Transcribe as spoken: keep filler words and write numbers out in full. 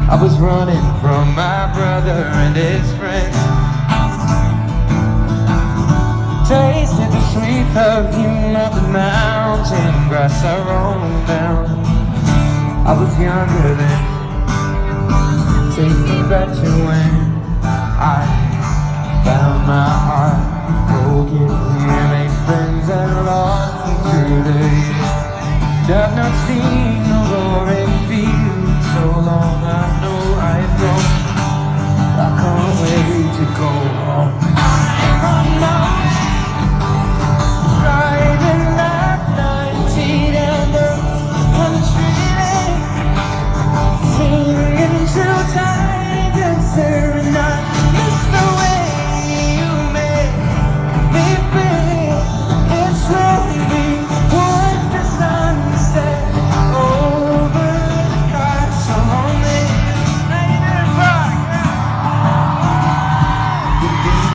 I was running from my brother and his friends. Tasted the sweet perfume of the mountain grass I roamed down. I was younger then. Take me back to when I found my heart broken. Here made friends and lost them through the years. I've not seen